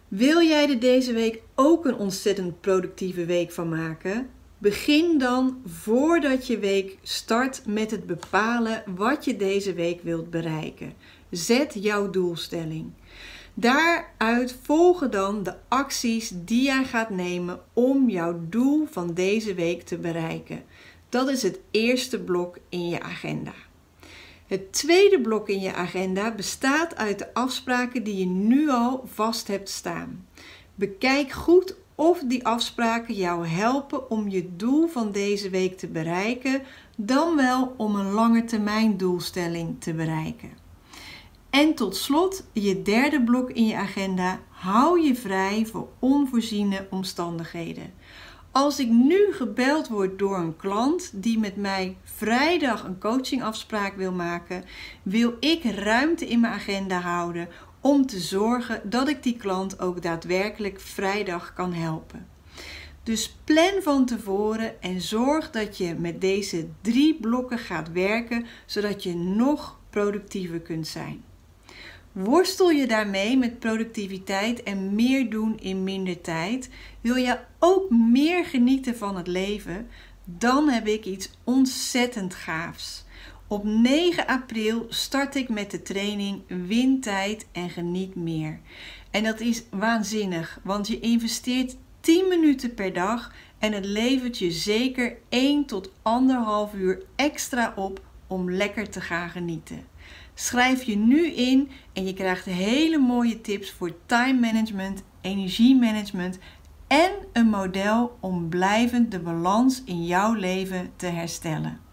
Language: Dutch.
Wil jij er deze week ook een ontzettend productieve week van maken? Begin dan voordat je week start met het bepalen wat je deze week wilt bereiken. Zet jouw doelstelling. Daaruit volgen dan de acties die jij gaat nemen om jouw doel van deze week te bereiken. Dat is het eerste blok in je agenda. Het tweede blok in je agenda bestaat uit de afspraken die je nu al vast hebt staan. Bekijk goed of die afspraken jou helpen om je doel van deze week te bereiken, dan wel om een langetermijn doelstelling te bereiken. En tot slot, je derde blok in je agenda, hou je vrij voor onvoorziene omstandigheden. Als ik nu gebeld word door een klant die met mij vrijdag een coachingafspraak wil maken, wil ik ruimte in mijn agenda houden om te zorgen dat ik die klant ook daadwerkelijk vrijdag kan helpen. Dus plan van tevoren en zorg dat je met deze 3 blokken gaat werken, zodat je nog productiever kunt zijn. Worstel je daarmee met productiviteit en meer doen in minder tijd? Wil je ook meer genieten van het leven? Dan heb ik iets ontzettend gaafs. Op 9 april start ik met de training Win tijd en geniet meer. En dat is waanzinnig, want je investeert 10 minuten per dag en het levert je zeker 1 tot 1,5 uur extra op om lekker te gaan genieten. Schrijf je nu in en je krijgt hele mooie tips voor time management, energiemanagement en een model om blijvend de balans in jouw leven te herstellen.